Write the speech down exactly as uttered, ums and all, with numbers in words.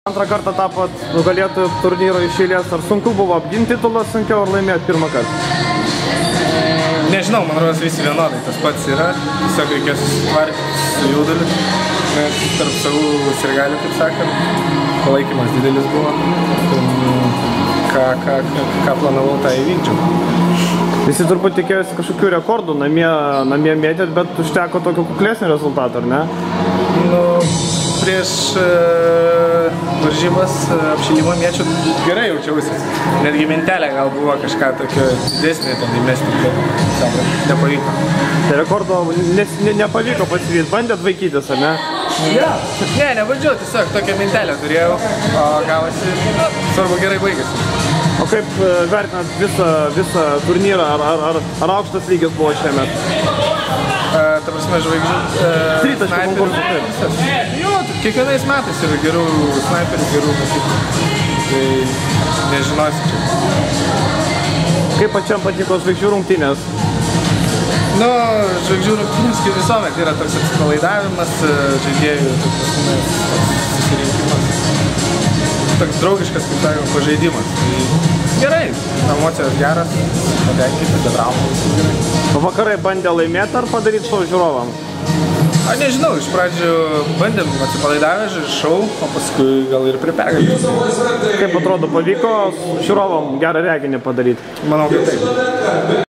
Antrą kartą tapot nugalėtojų turnyro iš eilės. Ar sunku buvo apginti titulą, sunkiau ar laimėti pirmą kartą? Nežinau, man rodos visi vienodai, tas pats yra. Tiesiog reikės susitvarkyti su jauduliu. Nes tarp savų sirgalių, kaip sakant, palaikymas didelis buvo. Ką, ką, ką planavau, tą įvykdžiau. Visi turbūt tikėjosi kažkokių rekordų namie, namie mėtėt, bet užteko tokio kuklesnio rezultato, ar ne? Nu, prieš uh, varžybas uh, apšilimo mėčių gerai jaučiausi. Netgi mentelė gal buvo kažką tokio didesnį ten įmesti, bet sako, nepavyko. Tai rekordo nes, ne, nepavyko pasivyti, bandėt vaikytis, ar ne? Ja. Ne, nebandžiau, tiesiog tokią mentelę turėjau, o gavosi, svarbu gerai baigėsi. O kaip vertinat visą, visą turnyrą, ar, ar, ar, ar aukštas lygis buvo šiemet? Uh, ta prasme, žvaigždžių... Uh, Tritaškų konkursas. Jo, kiekvienais metais yra gerų snaiperių, gerų pasipų. Tai nežinosi čia. Kaip pačiam patiko žvaigždžių rungtynės? Nu, žvaigždžių rungtynės kaip visuomet yra toks atsipalaidavimas, žaidėjų susirinkimas. Toks draugiškas, kaip sakau, pažaidimas. Tai gerai, emocijos geras, patenkinti, be traumų, viskas gerai. O vakarai bandė laimėti ar padaryti šou žiūrovam? A, nežinau, iš pradžių bandėm atsipalaidavę šou, o paskui gal ir prie pergalės. Kaip atrodo, pavyko žiūrovam gerą reginį padaryti? Manau, kad taip.